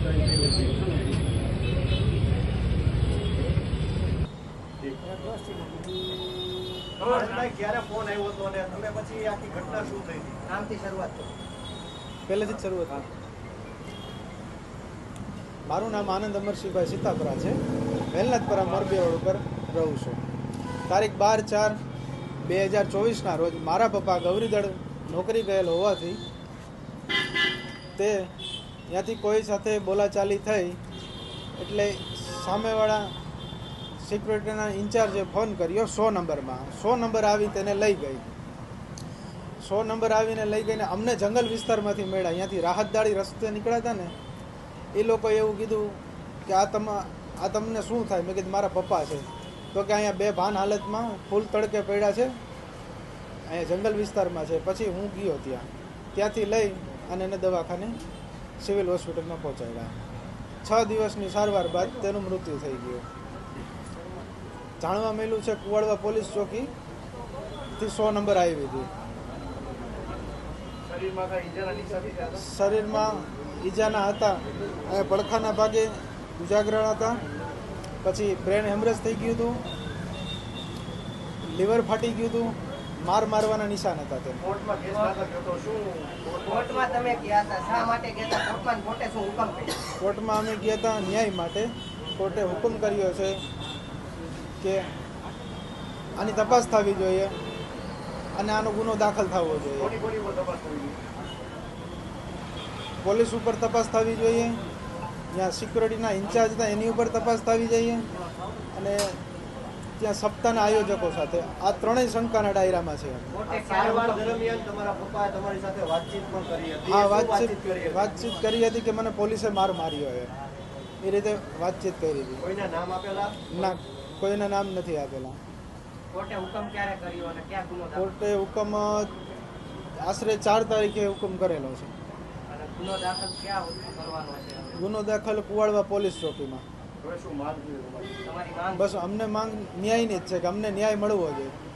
ક્યારે ફોન આવ્યો હતો અને તમે પછી આખી ઘટના શું થઈ હતી? નામથી શરૂઆત કરો. પહેલેથી જ શરૂઆત. મારું નામ આનંદ અમરસિંહભાઈ સીતાપરા છે. વેલનાથપરા મોરબી રોડ ઉપર રહું છું. તારીખ 12/4/2024 રોજ મારા પપ્પા ગૌરીદળ નોકરી ગયેલ હોવાથી તે ત્યાંથી કોઈ સાથે બોલાચાલી થઈ એટલે સામેવાળા સિક્યુરિટીના ઇન્ચાર્જે ફોન કર્યો 100 નંબરમાં. 100 નંબર આવી તેને લઈ ગઈ. 100 નંબર આવીને લઈ ગઈને અમને જંગલ વિસ્તારમાંથી મળ્યા. અહીંયાથી રાહતદારી રસ્તે નીકળ્યા હતા ને એ લોકોએ એવું કીધું કે આ તમને શું થાય? મેં કીધું મારા પપ્પા છે. તો કે અહીંયા બેભાન હાલતમાં ફૂલ તડકે પડ્યા છે, અહીંયા જંગલ વિસ્તારમાં છે. પછી હું ગયો ત્યાંથી લઈ અને એને દવાખાને સિવિલ હોસ્પિટલમાં પહોંચાડ્યા. 6 દિવસની સારવાર બાદ તેનું મૃત્યુ થઈ ગયું. જાણવા મળ્યું છે કુવાડવા પોલીસ ચોકીથી 100 નંબર આવી હતી. શરીરમાં ઈજાના હતા. પડખાના ભાગે ઉજાગરા હતા. પછી બ્રેન હેમરેજ થઈ ગયું હતું, લીવર ફાટી ગયું હતું, મારવાના નિશાન હતા. તે કોર્ટમાં અમે ગયા હતા ન્યાય માટે. કોર્ટે હુકમ કર્યો છે કે આની તપાસ થવી જોઈએ અને આનો ગુનો દાખલ થવો જોઈએ. પોલીસ ઉપર તપાસ થવી જોઈએ, જ્યાં સિક્યુરિટીના ઇન્ચાર્જ હતા એની ઉપર તપાસ થવી જોઈએ અને ત્યાં સપ્તાહના આયોજકો સાથે. આ ત્રણેય શંકાના ડાયરામાં છે. હા, વાતચીત કરી હતી કે મને પોલીસે માર્યો એ રીતે વાતચીત કરી હતી. ના, કોઈના નામ નથી આપેલા. કોર્ટે હુકમ આશરે 4 તારીખે હુકમ કરેલો છે. ગુનો દાખલ કુવાડવા પોલીસ ચોકીમાં. બસ અમને માંગ ન્યાયની જ છે કે અમને ન્યાય મળવો જોઈએ.